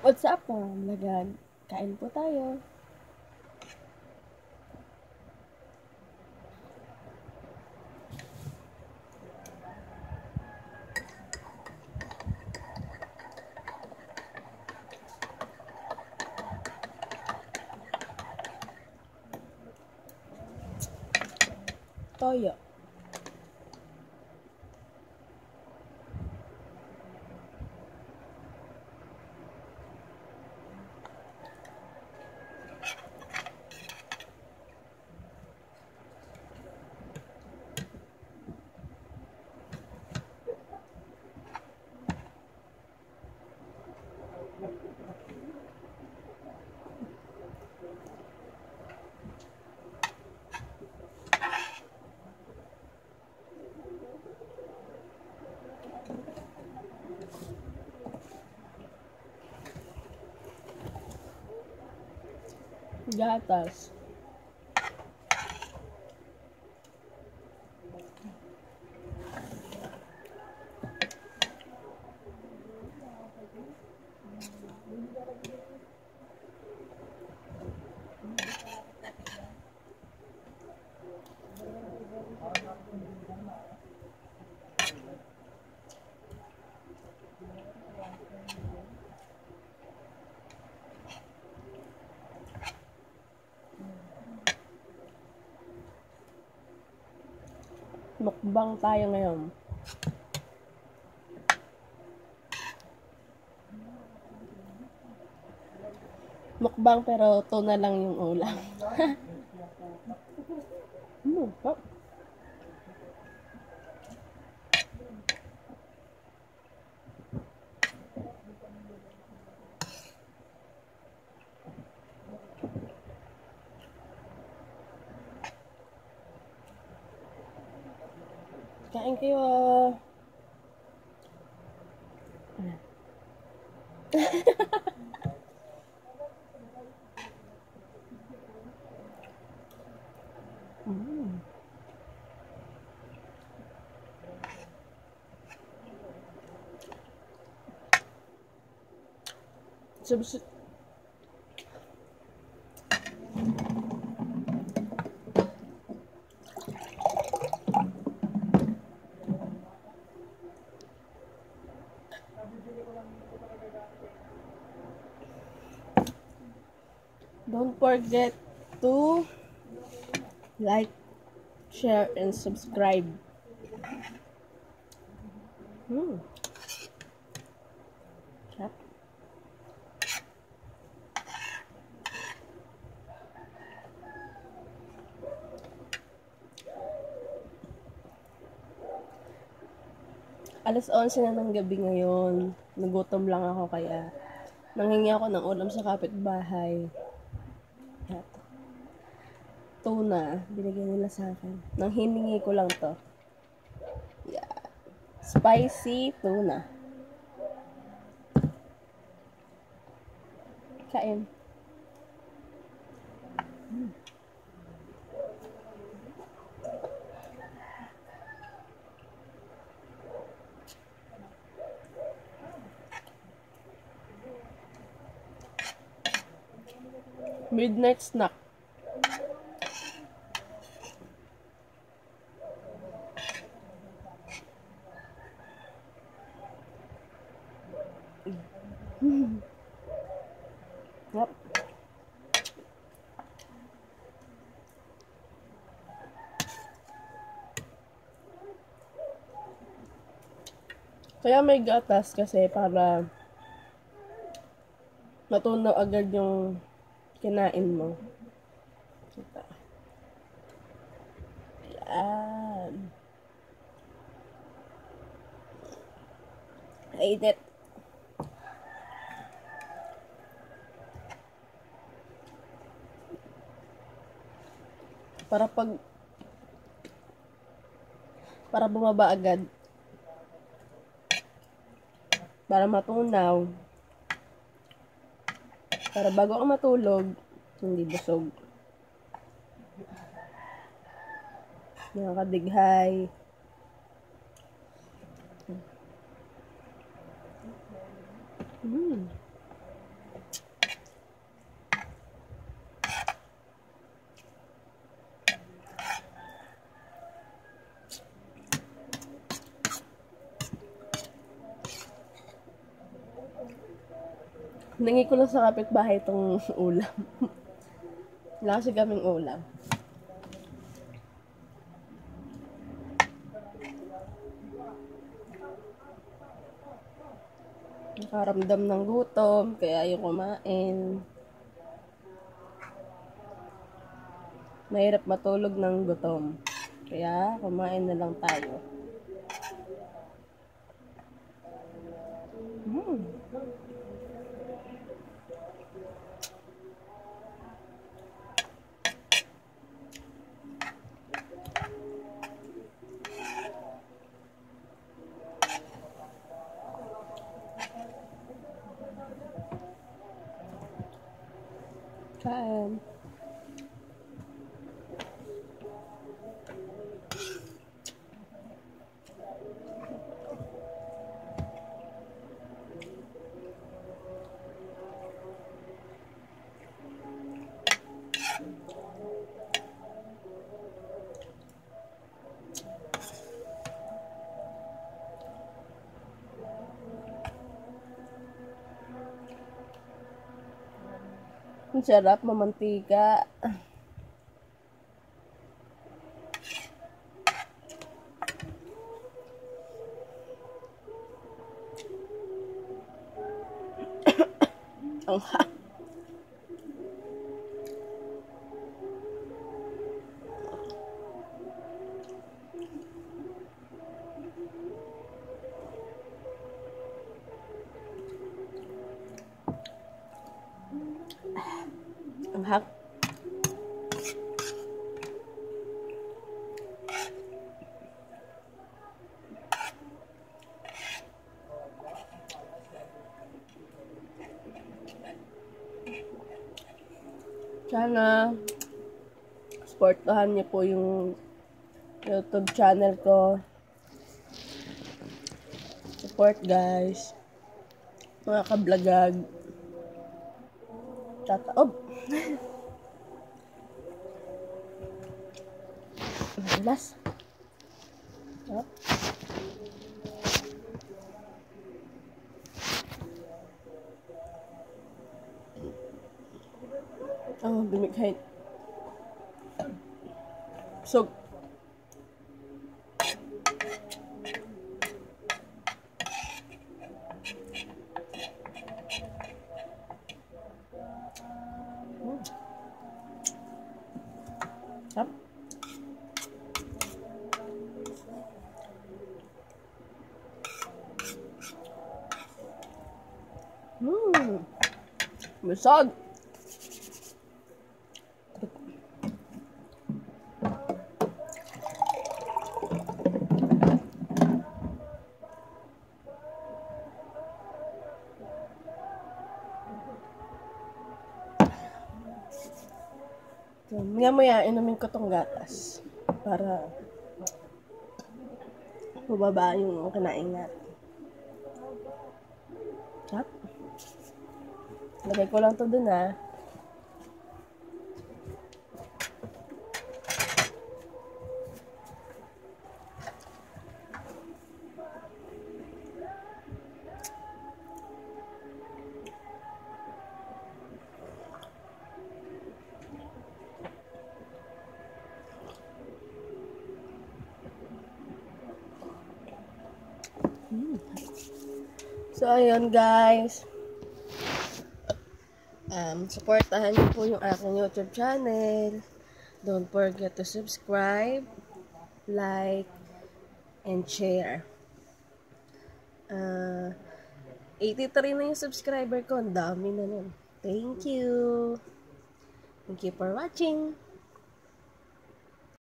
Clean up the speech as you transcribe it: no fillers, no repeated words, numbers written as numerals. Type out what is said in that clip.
What's up mga vlogag? Kain po tayo. Toyo. Gatas. Mukbang tayo ngayon. Mukbang pero tuna lang yung ulam. Oh. Kain kayo. Don't forget to like, share, and subscribe. Sarap. Alas 11 na ng gabi ngayon. Nagutom lang ako kaya nanghingi ako ng ulam sa kapitbahay. Tuna, binigyan nila sa akin. Nang hiningi ko lang to. Yeah. Spicy tuna. Kain. Midnight snack. Yep. Kaya may gatas kasi para matunaw agad yung kinain mo. Yan. Init. Para bumaba agad. Para matunaw. Para bago ka matulog, hindi busog. Nakakadighay. Hinangi ko lang sa kapitbahay itong ulam. Wala kasi kaming ulam. Nakaramdam ng gutom, kaya ayaw kumain. Mahirap matulog ng gutom. Kaya kumain na lang tayo. Kain. Ang sarap, mamantika. Ang hak. Sana supportahan niyo po yung YouTube channel ko. Support guys. Mga kablagag. Tataob. Malas. Oh. Oh, bimighay. So, Sarap. Busog. So, maya-maya, inumin ko tong gatas para bumaba yung kinain natin. Sarap. Lagay ko lang to dun ha. So, ayun guys. Supportahan niyo po yung aking YouTube channel. Don't forget to subscribe, like, and share. 83 na yung subscriber ko. Ang dami na nun. Thank you. Thank you for watching.